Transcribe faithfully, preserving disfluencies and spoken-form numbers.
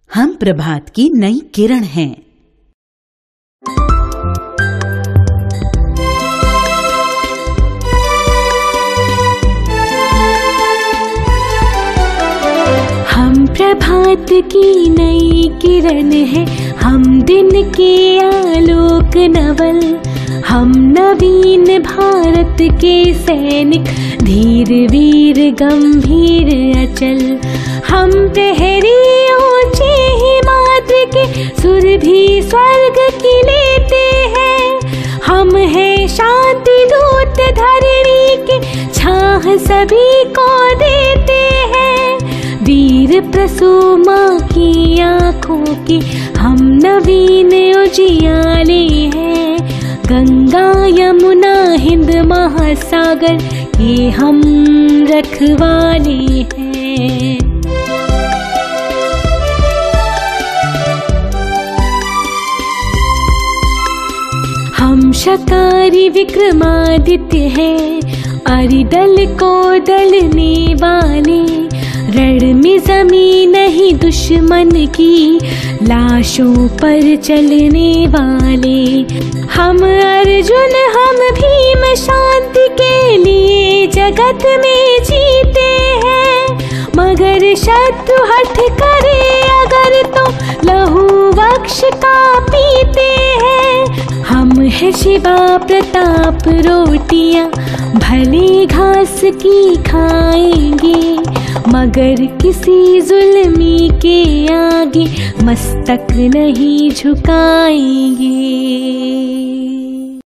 हम प्रभात की नई किरण हैं। हम प्रभात की नई किरण है, हम दिन के आलोक नवल, हम नवीन भारत के सैनिक, धीर वीर गंभीर अचल। हम प्रहरी ऊंचे हिमाद्रि के, सुर भी स्वर्ग की लेते हैं। हम हैं शांति दूत धरणी के, छाह सभी को देते हैं। वीर प्रसूमा की आँखों की हम नवीन उजियाले हैं। गंगा यमुना हिंद महासागर के हम रखवाले हैं। हम शकारी विक्रमादित्य हैं, अरिदल को दलने वाले। रण में जमीन नहीं दुश्मन की, लाशों पर चलने वाले। हम अर्जुन हम भीम शांति के लिए जगत में जीते हैं। मगर शत्रु हठ करे अगर तो लहू वक्ष का पीते हैं। हम है शिवा प्रताप रोटियां भले घास की खाएंगे, मगर किसी जुल्मी के आगे मस्तक नहीं झुकाएंगे।